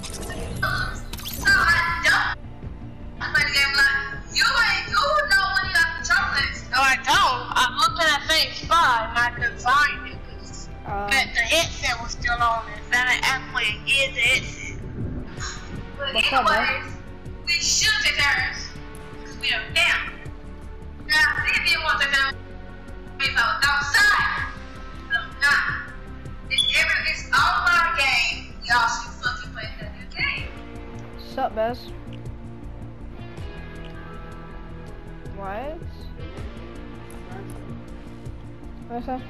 So I don't play the game like you know when you got the chocolates. No, I don't. I looked at that same spot and I couldn't find it because the headset was still on it. Then I actually hid the headset. But anyways, we should take ours because we don't camp. Now, see if you want to know if I was outside. So I'm not. It's all my game. Y'all should fucking play that new game. Sup, Bez? What? What's that?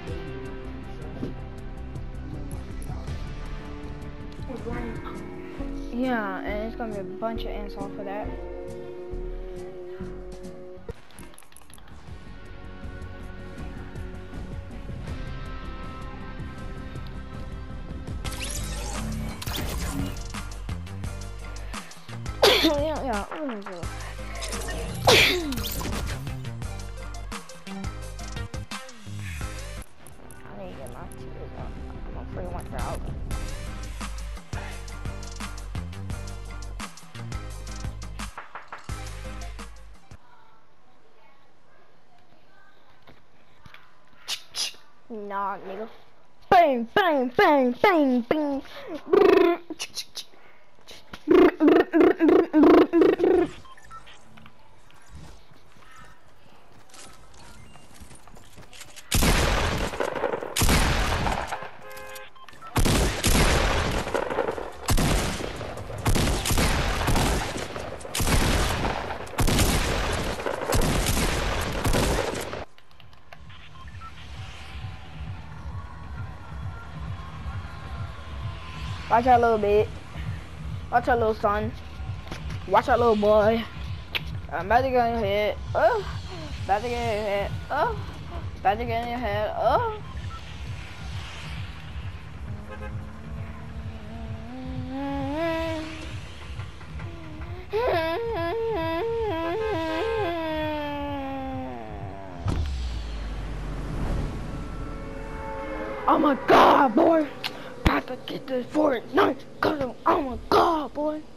Yeah, and it's gonna be a bunch of ants off of that. yeah, I'm gonna do it. I need to get my tears out. I'm gonna free one out. Nah, nigga. Bang, bang, bang, bang, bang. Watch out, little bit. Watch out, little son. Watch out, little boy. I'm about to get in your head. Oh, about to get in your head. Oh, about to get in your head. Oh. Oh my God, boy. About to get this Fortnite, cause oh my God, boy.